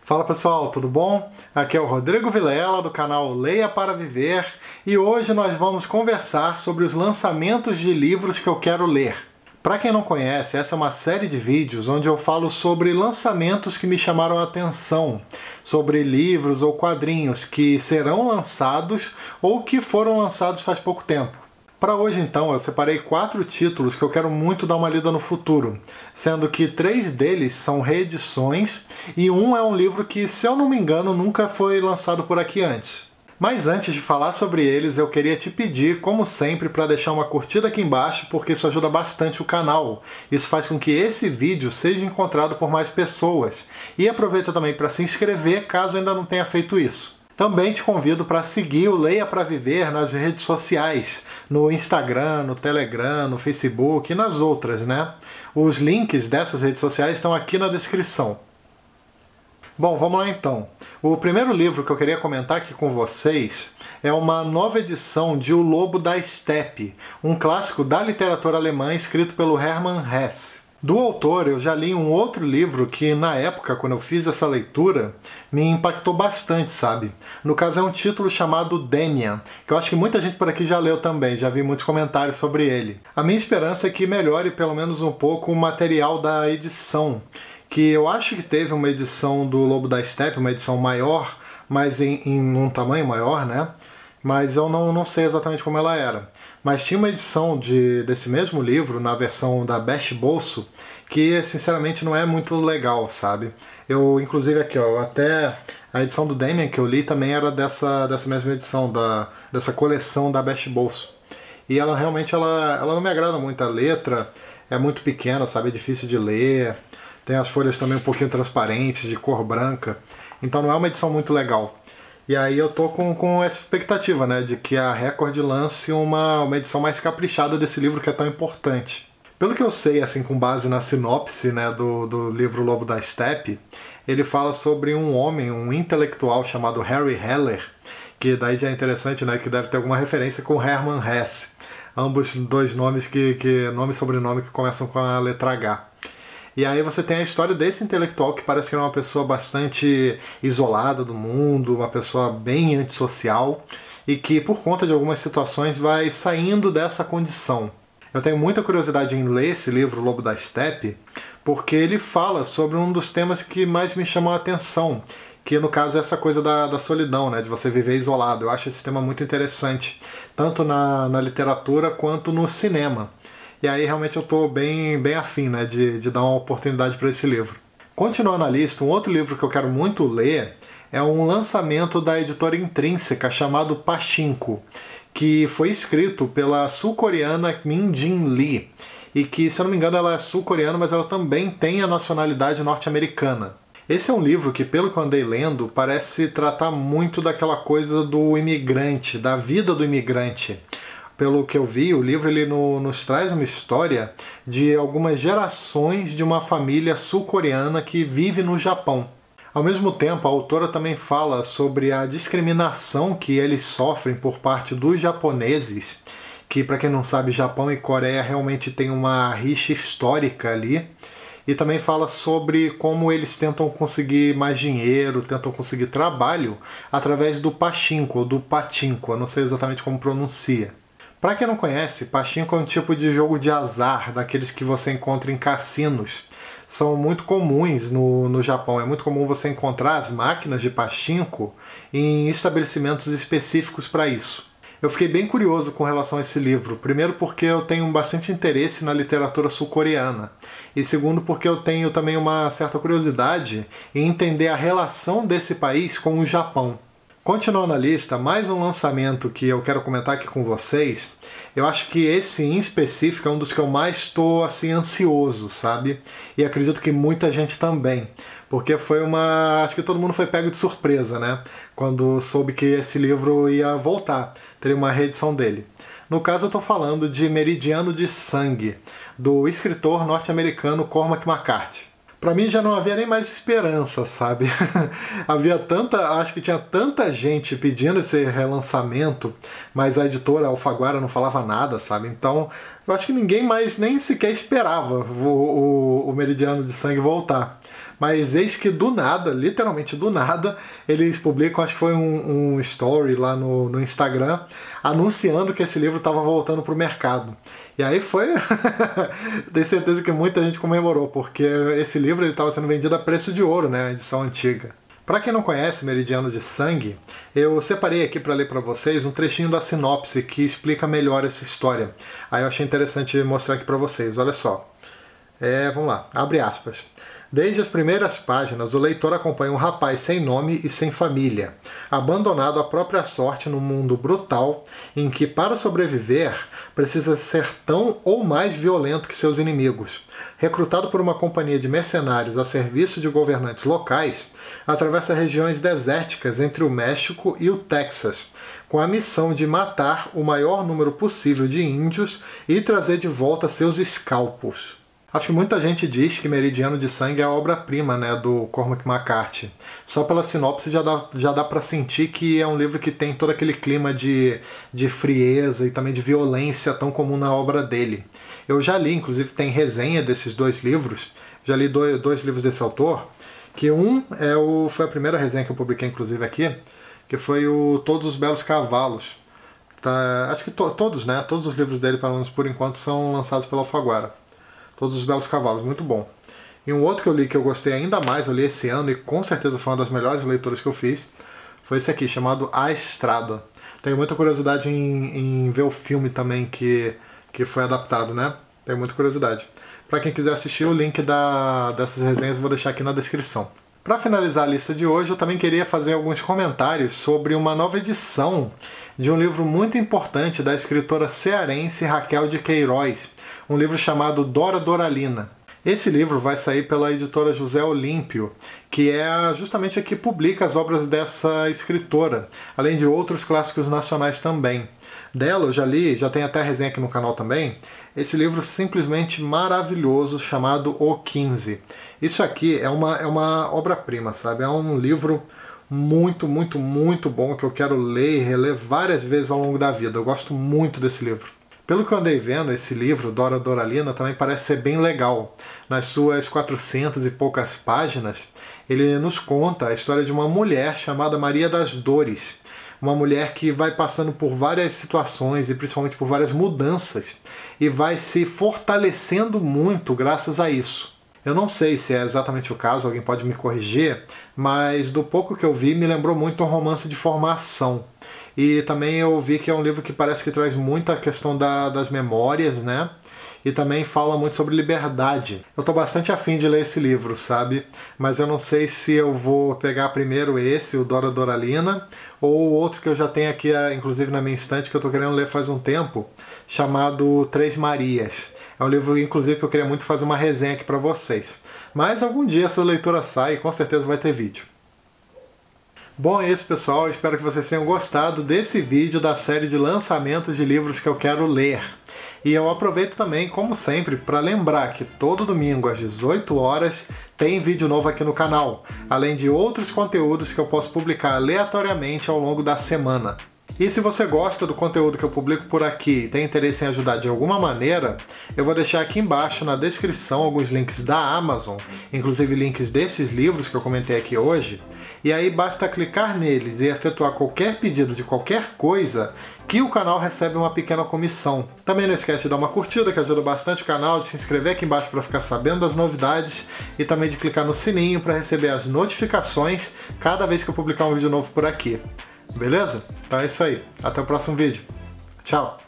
Fala pessoal, tudo bom? Aqui é o Rodrigo Vilela do canal Leia para Viver e hoje nós vamos conversar sobre os lançamentos de livros que eu quero ler. Para quem não conhece, essa é uma série de vídeos onde eu falo sobre lançamentos que me chamaram a atenção, sobre livros ou quadrinhos que serão lançados ou que foram lançados faz pouco tempo. Para hoje então eu separei 4 títulos que eu quero muito dar uma lida no futuro, sendo que 3 deles são reedições e um é um livro que, se eu não me engano, nunca foi lançado por aqui antes. Mas antes de falar sobre eles, eu queria te pedir, como sempre, para deixar uma curtida aqui embaixo, porque isso ajuda bastante o canal. Isso faz com que esse vídeo seja encontrado por mais pessoas. E aproveita também para se inscrever, caso ainda não tenha feito isso. Também te convido para seguir o Leia para Viver nas redes sociais, no Instagram, no Telegram, no Facebook e nas outras, né? Os links dessas redes sociais estão aqui na descrição. Bom, vamos lá então. O primeiro livro que eu queria comentar aqui com vocês é uma nova edição de O Lobo da Steppe, um clássico da literatura alemã escrito pelo Hermann Hesse. Do autor, eu já li um outro livro que, na época, quando eu fiz essa leitura, me impactou bastante, sabe? No caso, é um título chamado Demian, que eu acho que muita gente por aqui já leu também, já vi muitos comentários sobre ele. A minha esperança é que melhore pelo menos um pouco o material da edição, que eu acho que teve uma edição do Lobo da Steppe, uma edição maior, mas em um tamanho maior, né? Mas eu não sei exatamente como ela era. Mas tinha uma edição desse mesmo livro, na versão da Best Bolso, que sinceramente não é muito legal, sabe? Eu, inclusive aqui, ó, até a edição do Demian que eu li também era dessa mesma edição, dessa coleção da Best Bolso. E ela realmente ela não me agrada muito, a letra é muito pequena, sabe? É difícil de ler, tem as folhas também um pouquinho transparentes, de cor branca, então não é uma edição muito legal. E aí eu tô com essa expectativa, né, de que a Record lance uma edição mais caprichada desse livro que é tão importante. Pelo que eu sei, assim, com base na sinopse, né, do livro Lobo da Steppe, ele fala sobre um homem, um intelectual chamado Harry Heller, que daí já é interessante, né, que deve ter alguma referência com Hermann Hesse. Ambos dois nomes nome e sobrenome que começam com a letra H. E aí você tem a história desse intelectual que parece que é uma pessoa bastante isolada do mundo, uma pessoa bem antissocial e que por conta de algumas situações vai saindo dessa condição. Eu tenho muita curiosidade em ler esse livro, Lobo da Steppe, porque ele fala sobre um dos temas que mais me chamam a atenção, que no caso é essa coisa da solidão, né, de você viver isolado. Eu acho esse tema muito interessante, tanto na literatura quanto no cinema. E aí realmente eu estou bem afim, né, de dar uma oportunidade para esse livro. Continuando a lista, um outro livro que eu quero muito ler é um lançamento da editora Intrínseca chamado Pachinko, que foi escrito pela sul-coreana Min Jin Lee, e que, se eu não me engano, ela é sul-coreana, mas ela também tem a nacionalidade norte-americana. Esse é um livro que, pelo que eu andei lendo, parece tratar muito daquela coisa do imigrante, da vida do imigrante. Pelo que eu vi, o livro ele nos traz uma história de algumas gerações de uma família sul-coreana que vive no Japão. Ao mesmo tempo, a autora também fala sobre a discriminação que eles sofrem por parte dos japoneses, que, para quem não sabe, Japão e Coreia realmente tem uma rixa histórica ali. E também fala sobre como eles tentam conseguir mais dinheiro, tentam conseguir trabalho através do pachinko ou do patinko, eu não sei exatamente como pronuncia. Para quem não conhece, pachinko é um tipo de jogo de azar, daqueles que você encontra em cassinos. São muito comuns no Japão, é muito comum você encontrar as máquinas de pachinko em estabelecimentos específicos para isso. Eu fiquei bem curioso com relação a esse livro, primeiro porque eu tenho bastante interesse na literatura sul-coreana, e segundo porque eu tenho também uma certa curiosidade em entender a relação desse país com o Japão. Continuando a lista, mais um lançamento que eu quero comentar aqui com vocês. Eu acho que esse em específico é um dos que eu mais estou assim ansioso, sabe? E acredito que muita gente também, porque acho que todo mundo foi pego de surpresa, né? Quando soube que esse livro ia voltar, teria uma reedição dele. No caso eu estou falando de Meridiano de Sangue, do escritor norte-americano Cormac McCarthy. Pra mim já não havia nem mais esperança, sabe? Acho que tinha tanta gente pedindo esse relançamento, mas a editora Alfaguara não falava nada, sabe? Então, eu acho que ninguém mais nem sequer esperava o Meridiano de Sangue voltar. Mas eis que do nada, literalmente do nada, eles publicam, acho que foi um story lá no Instagram, anunciando que esse livro estava voltando para o mercado. E aí foi... Tenho certeza que muita gente comemorou, porque esse livro estava sendo vendido a preço de ouro, né? A edição antiga. Para quem não conhece Meridiano de Sangue, eu separei aqui para ler para vocês um trechinho da sinopse que explica melhor essa história. Aí eu achei interessante mostrar aqui para vocês, olha só. Vamos lá, abre aspas. Desde as primeiras páginas, o leitor acompanha um rapaz sem nome e sem família, abandonado à própria sorte num mundo brutal, em que, para sobreviver, precisa ser tão ou mais violento que seus inimigos. Recrutado por uma companhia de mercenários a serviço de governantes locais, atravessa regiões desérticas entre o México e o Texas, com a missão de matar o maior número possível de índios e trazer de volta seus escalpos. Acho que muita gente diz que Meridiano de Sangue é a obra-prima, né, do Cormac McCarthy. Só pela sinopse já dá para sentir que é um livro que tem todo aquele clima de frieza e também de violência tão comum na obra dele. Eu já li, inclusive tem resenha desses dois livros, já li dois livros desse autor, que foi a primeira resenha que eu publiquei inclusive aqui, que foi o Todos os Belos Cavalos. Tá, acho que todos, né, todos os livros dele, pelo menos por enquanto, são lançados pela Alfaguara. Todos os Belos Cavalos, muito bom. E um outro que eu li que eu gostei ainda mais, eu li esse ano e com certeza foi uma das melhores leituras que eu fiz, foi esse aqui, chamado A Estrada. Tenho muita curiosidade em ver o filme também que foi adaptado, né? Tenho muita curiosidade. Para quem quiser assistir, o link dessas resenhas eu vou deixar aqui na descrição. Para finalizar a lista de hoje, eu também queria fazer alguns comentários sobre uma nova edição de um livro muito importante da escritora cearense Raquel de Queiroz, um livro chamado Dora Doralina. Esse livro vai sair pela editora José Olímpio, que é justamente a que publica as obras dessa escritora, além de outros clássicos nacionais também. Dela eu já li, já tem até resenha aqui no canal também, esse livro simplesmente maravilhoso chamado O 15. Isso aqui é uma obra-prima, sabe? É um livro muito, muito, muito bom que eu quero ler e reler várias vezes ao longo da vida. Eu gosto muito desse livro. Pelo que eu andei vendo, esse livro, Dora Doralina, também parece ser bem legal. Nas suas 400 e poucas páginas, ele nos conta a história de uma mulher chamada Maria das Dores. Uma mulher que vai passando por várias situações e principalmente por várias mudanças e vai se fortalecendo muito graças a isso. Eu não sei se é exatamente o caso, alguém pode me corrigir, mas do pouco que eu vi me lembrou muito um romance de formação. E também eu vi que é um livro que parece que traz muita questão das memórias, né? E também fala muito sobre liberdade. Eu tô bastante afim de ler esse livro, sabe? Mas eu não sei se eu vou pegar primeiro esse, o Dora Doralina, ou o outro que eu já tenho aqui, inclusive na minha estante, que eu tô querendo ler faz um tempo, chamado Três Marias. É um livro, inclusive, que eu queria muito fazer uma resenha aqui pra vocês. Mas algum dia essa leitura sai e com certeza vai ter vídeo. Bom, é isso, pessoal. Espero que vocês tenham gostado desse vídeo da série de lançamentos de livros que eu quero ler. E eu aproveito também, como sempre, para lembrar que todo domingo às 18 horas tem vídeo novo aqui no canal, além de outros conteúdos que eu posso publicar aleatoriamente ao longo da semana. E se você gosta do conteúdo que eu publico por aqui e tem interesse em ajudar de alguma maneira, eu vou deixar aqui embaixo na descrição alguns links da Amazon, inclusive links desses livros que eu comentei aqui hoje, e aí basta clicar neles e efetuar qualquer pedido de qualquer coisa que o canal recebe uma pequena comissão. Também não esquece de dar uma curtida, que ajuda bastante o canal, de se inscrever aqui embaixo para ficar sabendo das novidades e também de clicar no sininho para receber as notificações cada vez que eu publicar um vídeo novo por aqui. Beleza? Então é isso aí. Até o próximo vídeo. Tchau!